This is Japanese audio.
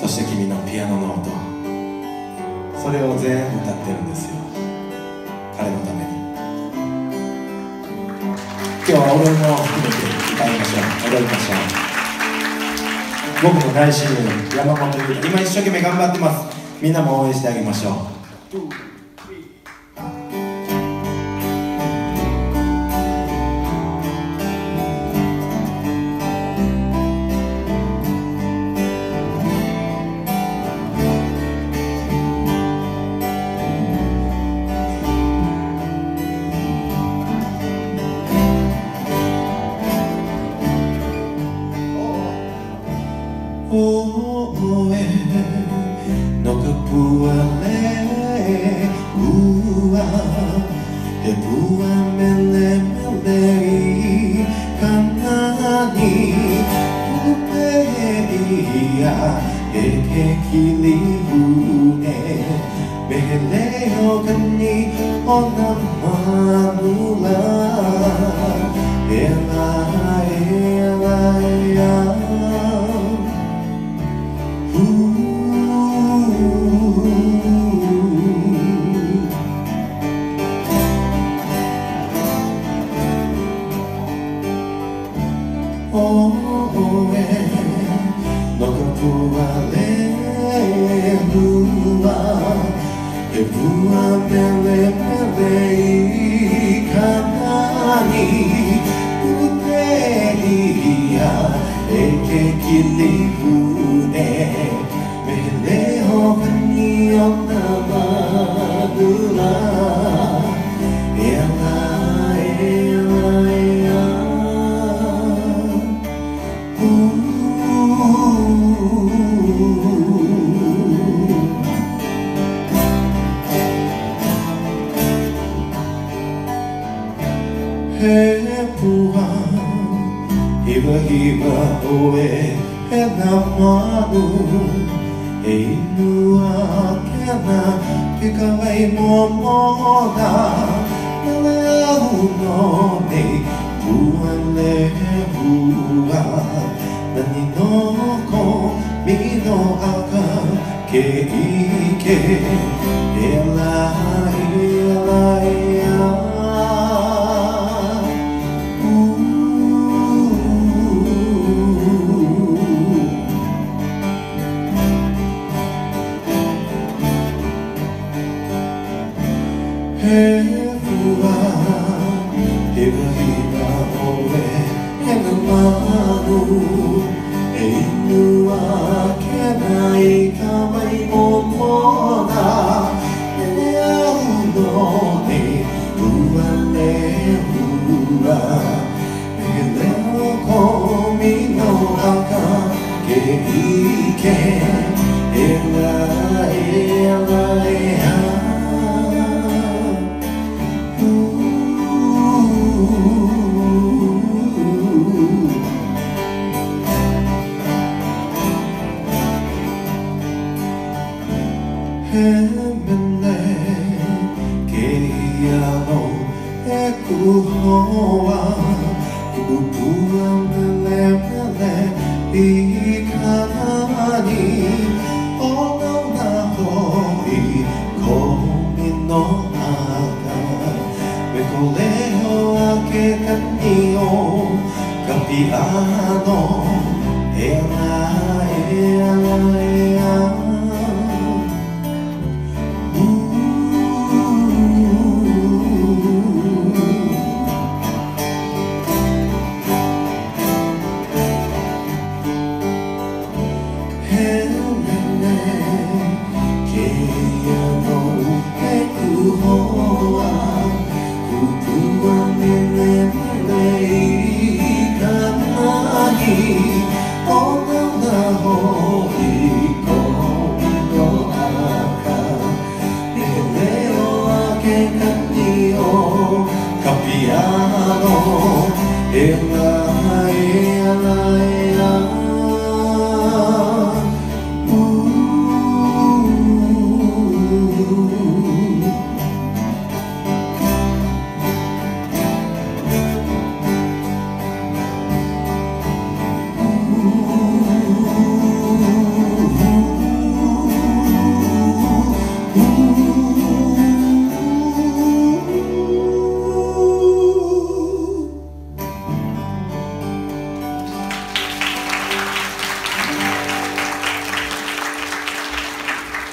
そして君のピアノの音、それを全部歌ってるんですよ、彼のために。今日は踊りも含めて歌いましょう、踊りましょう。僕の大親友山本優太、今一生懸命頑張ってます。みんなも応援してあげましょう。No ka puale ua he pua mele mele kanani pupeia he ke kili une mele o kani ona manula ela no ka puale ua he pua mele mele kanani pupeia e ke kili une mele o kani ona manula he pua hiwa hiwa oe he na manu he inua kena ke kawai momona na leo no nei pua le pua nani no ko mino aka ke ike ela ela ela he pua hiwa hiwa oe he na manu e inua kena I kawai momona e leo no ne pua le pua e leo komi no aka ke ike ela ela ela he mele ke iano e kuhoa kupua mele mele I kanani o na hoi komi no aka me ko leo ake kani o ka piano e la e la